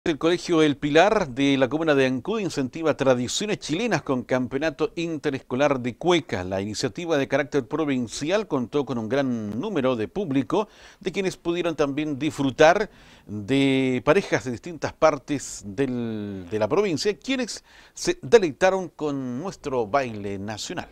El Colegio El Pilar de la comuna de Ancud incentiva tradiciones chilenas con campeonato interescolar de cueca. La iniciativa de carácter provincial contó con un gran número de público, de quienes pudieron también disfrutar de parejas de distintas partes de la provincia, quienes se deleitaron con nuestro baile nacional.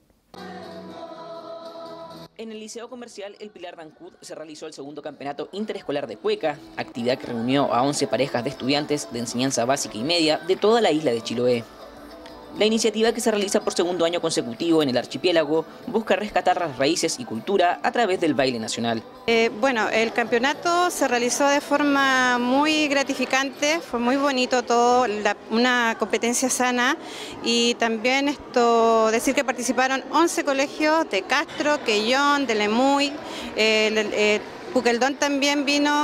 En el Liceo Comercial El Pilar de Ancud se realizó el segundo campeonato interescolar de cueca, actividad que reunió a 11 parejas de estudiantes de enseñanza básica y media de toda la isla de Chiloé. La iniciativa, que se realiza por segundo año consecutivo en el archipiélago, busca rescatar las raíces y cultura a través del baile nacional. El campeonato se realizó de forma muy gratificante, fue muy bonito todo, una competencia sana, y también decir que participaron 11 colegios de Castro, Quellón, de Lemuy, Puqueldón también vino,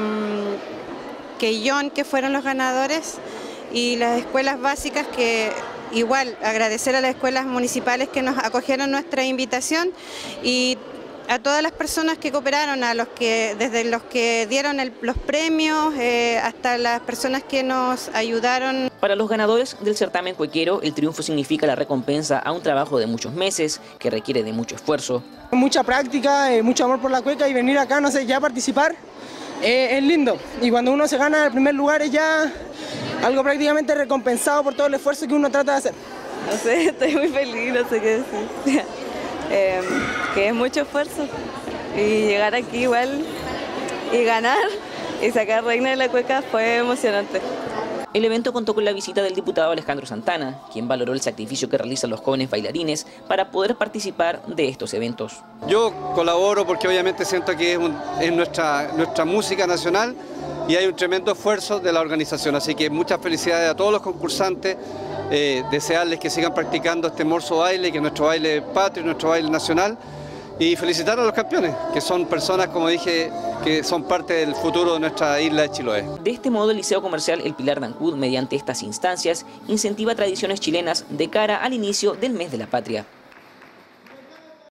Quellón, que fueron los ganadores, y las escuelas básicas que... Igual, agradecer a las escuelas municipales que nos acogieron nuestra invitación y a todas las personas que cooperaron, desde los que dieron los premios hasta las personas que nos ayudaron. Para los ganadores del certamen cuequero, el triunfo significa la recompensa a un trabajo de muchos meses que requiere de mucho esfuerzo. Mucha práctica, mucho amor por la cueca, y venir acá, no sé, ya a participar es lindo. Y cuando uno se gana el primer lugar es ya algo prácticamente recompensado por todo el esfuerzo que uno trata de hacer. No sé, estoy muy feliz, no sé qué decir. Que es mucho esfuerzo, y llegar aquí igual y ganar y sacar reina de la cueca fue emocionante. El evento contó con la visita del diputado Alejandro Santana, quien valoró el sacrificio que realizan los jóvenes bailarines para poder participar de estos eventos. Yo colaboro porque obviamente siento que es nuestra música nacional, y hay un tremendo esfuerzo de la organización, así que muchas felicidades a todos los concursantes, desearles que sigan practicando este hermoso baile, que es nuestro baile patrio, nuestro baile nacional, y felicitar a los campeones, que son personas, como dije, que son parte del futuro de nuestra isla de Chiloé. De este modo, el Liceo Comercial El Pilar de Ancud, mediante estas instancias, incentiva tradiciones chilenas de cara al inicio del mes de la patria.